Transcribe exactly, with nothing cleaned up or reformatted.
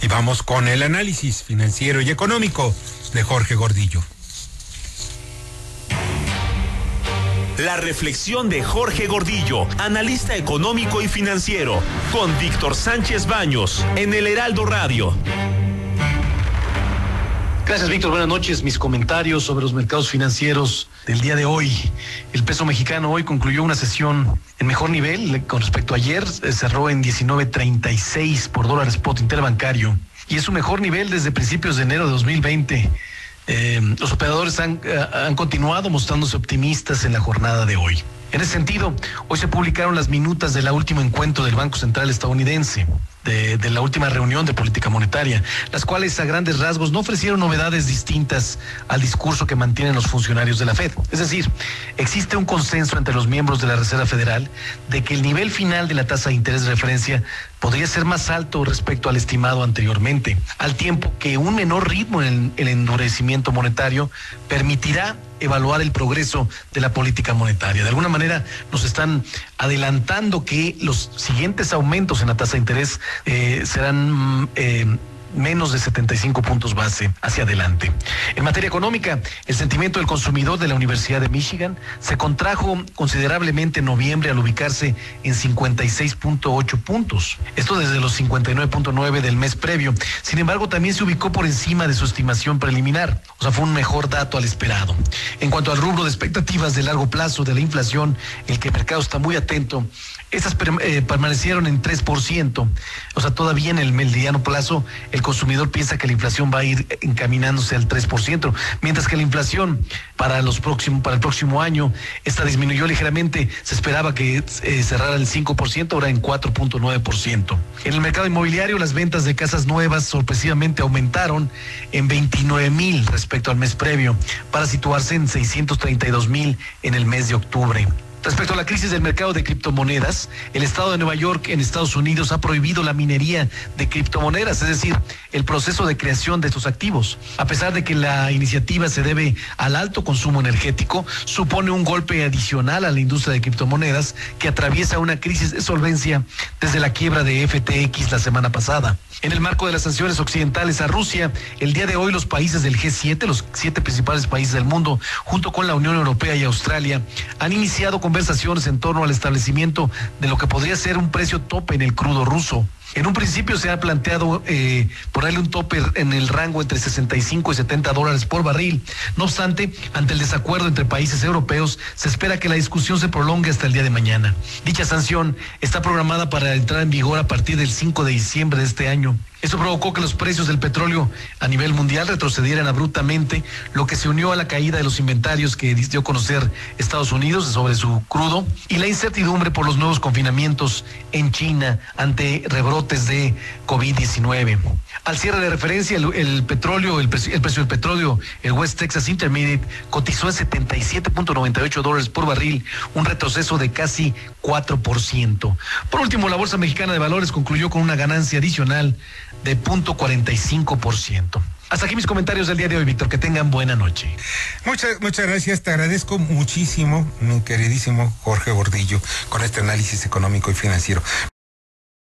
Y vamos con el análisis financiero y económico de Jorge Gordillo. La reflexión de Jorge Gordillo, analista económico y financiero, con Víctor Sánchez Baños, en el Heraldo Radio. Gracias, Víctor. Buenas noches. Mis comentarios sobre los mercados financieros del día de hoy. El peso mexicano hoy concluyó una sesión en mejor nivel con respecto a ayer. Cerró en diecinueve treinta y seis por dólar spot interbancario. Y es su mejor nivel desde principios de enero de dos mil veinte. Eh, los operadores han, han continuado mostrándose optimistas en la jornada de hoy. En ese sentido, hoy se publicaron las minutas del último encuentro del Banco Central estadounidense, de, de la última reunión de política monetaria, las cuales a grandes rasgos no ofrecieron novedades distintas al discurso que mantienen los funcionarios de la Fed. Es decir, existe un consenso entre los miembros de la Reserva Federal de que el nivel final de la tasa de interés de referencia podría ser más alto respecto al estimado anteriormente, al tiempo que un menor ritmo en el, el endurecimiento monetario permitirá evaluar el progreso de la política monetaria. De alguna manera nos están adelantando que los siguientes aumentos en la tasa de interés eh, serán eh, menos de setenta y cinco puntos base hacia adelante. En materia económica, el sentimiento del consumidor de la Universidad de Michigan se contrajo considerablemente en noviembre al ubicarse en cincuenta y seis punto ocho puntos. Esto desde los cincuenta y nueve punto nueve del mes previo. Sin embargo, también se ubicó por encima de su estimación preliminar. O sea, fue un mejor dato al esperado. En cuanto al rubro de expectativas de largo plazo de la inflación, el que el mercado está muy atento, estas eh, permanecieron en tres por ciento. O sea, todavía en el mediano plazo, el consumidor piensa que la inflación va a ir encaminándose al tres por ciento, mientras que la inflación para los próximos, para el próximo año, esta disminuyó ligeramente. Se esperaba que eh, cerrara el cinco por ciento, ahora en cuatro punto nueve por ciento. En el mercado inmobiliario, las ventas de casas nuevas sorpresivamente aumentaron en veintinueve mil respecto al mes previo, para situarse en seiscientos treinta y dos mil en el mes de octubre. Respecto a la crisis del mercado de criptomonedas, el estado de Nueva York en Estados Unidos ha prohibido la minería de criptomonedas, es decir, el proceso de creación de estos activos. A pesar de que la iniciativa se debe al alto consumo energético, supone un golpe adicional a la industria de criptomonedas que atraviesa una crisis de solvencia desde la quiebra de F T X la semana pasada. En el marco de las sanciones occidentales a Rusia, el día de hoy los países del G siete, los siete principales países del mundo, junto con la Unión Europea y Australia, han iniciado conversaciones en torno al establecimiento de lo que podría ser un precio tope en el crudo ruso. En un principio se ha planteado eh, ponerle un tope en el rango entre sesenta y cinco y setenta dólares por barril. No obstante, ante el desacuerdo entre países europeos, se espera que la discusión se prolongue hasta el día de mañana. Dicha sanción está programada para entrar en vigor a partir del cinco de diciembre de este año. Eso provocó que los precios del petróleo a nivel mundial retrocedieran abruptamente, lo que se unió a la caída de los inventarios que dio a conocer Estados Unidos sobre su crudo y la incertidumbre por los nuevos confinamientos en China ante rebrotes de COVID diecinueve. Al cierre de referencia, el, el petróleo, el precio, el precio del petróleo, el West Texas Intermediate, cotizó en setenta y siete punto noventa y ocho dólares por barril, un retroceso de casi cuatro por ciento. Por último, la Bolsa Mexicana de Valores concluyó con una ganancia adicional de cero punto cuarenta y cinco por ciento. Hasta aquí mis comentarios del día de hoy, Víctor. Que tengan buena noche. Muchas, muchas gracias. Te agradezco muchísimo, mi queridísimo Jorge Gordillo, con este análisis económico y financiero.